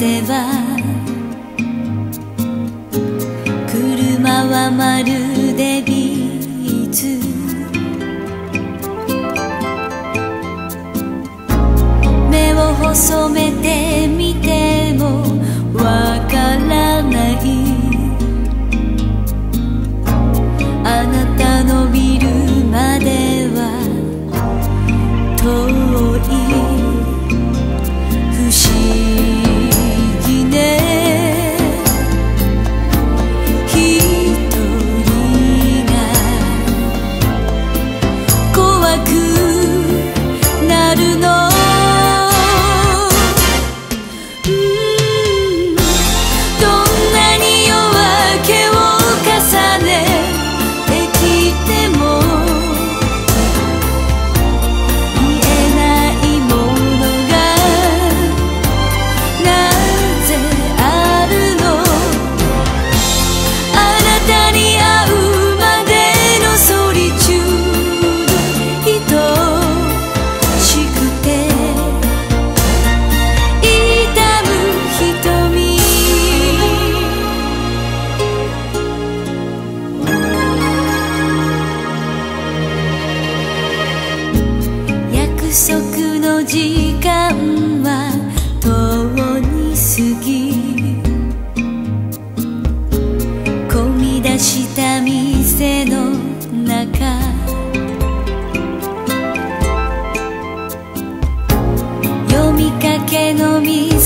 せば車はまるでビーズ、目を細めてみてもわからない、あなたのビルまでは遠い、不思議ね、一人が怖くなるの、どんなに夜明けを重ねてきても見えないものがなぜあるの、あなたに会うまでのソリチュード、愛しくて痛む瞳、約束の時間はとうに過ぎ、混み出した店の中、読みかけの店